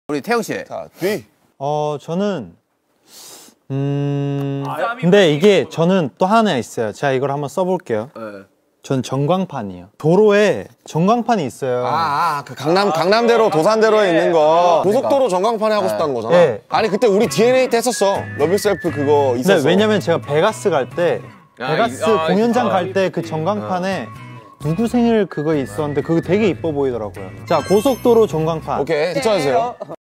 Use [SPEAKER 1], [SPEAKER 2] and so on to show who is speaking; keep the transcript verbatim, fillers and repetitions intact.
[SPEAKER 1] 우리 태영 씨.
[SPEAKER 2] 자, 뒤.
[SPEAKER 3] 어, 저는 음. 근데 이게 저는 또 하나 있어요. 제가 이걸 한번 써볼게요. 네. 전 전광판이에요. 도로에 전광판이 있어요.
[SPEAKER 2] 아, 아, 그 강남 강남대로 도산대로에 있는 거. 고속도로 전광판에 하고 싶다는 거잖아.
[SPEAKER 3] 네.
[SPEAKER 2] 아니 그때 우리 디엔에이 때 했었어. 러브셀프 그거 있었어.
[SPEAKER 3] 네, 왜냐면 제가 베가스 갈 때 베가스
[SPEAKER 1] 아,
[SPEAKER 3] 공연장
[SPEAKER 1] 아,
[SPEAKER 3] 갈 때 그 전광판에 누구 생일 그거 있었는데 그거 되게 이뻐 보이더라고요. 자, 고속도로 전광판.
[SPEAKER 2] 오케이, 추천해주세요.